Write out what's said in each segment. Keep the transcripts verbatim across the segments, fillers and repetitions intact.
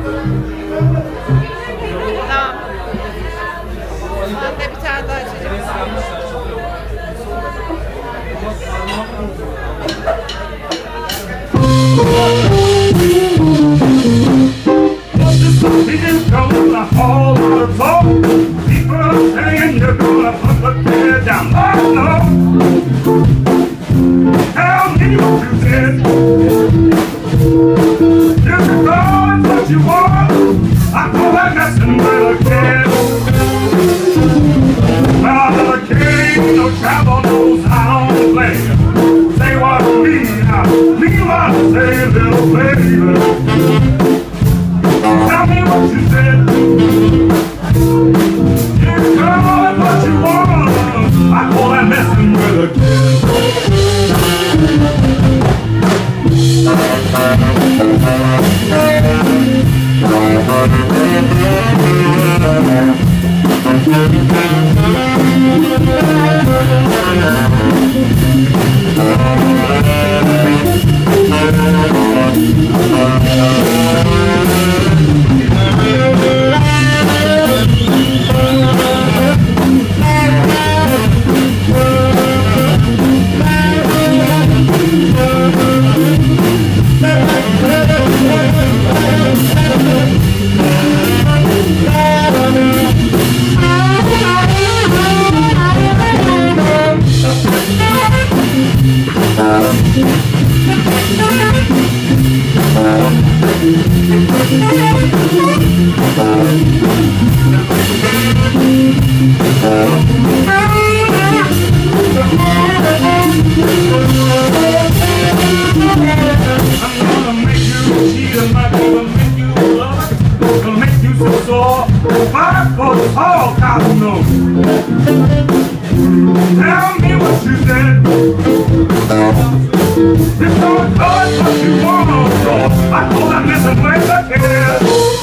Ben de bir tane daha içeceğim. We just go to the hall of the floor. People are saying you're gonna put the kid down. Oh no! Tell me what you did. You can call it what you want. I call that messing with a kid. Well, the kid, no travel knows how to play. Say what you mean, I mean what I say, little baby. Tell me what you said. You call it what you want. I call that messing with a kid. Tell me what you said. You don't know it, but you want to. I call that messing with a kid.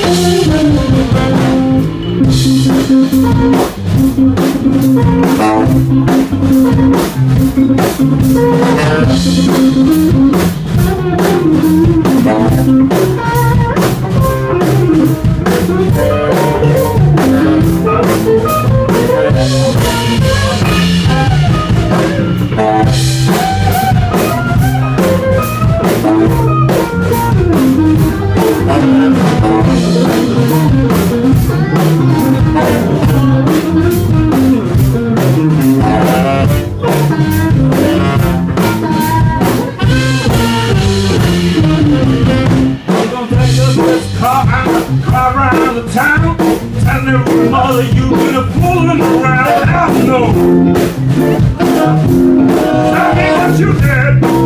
Town, tell every mother you've been a fooling around. I know. Tell me what you did.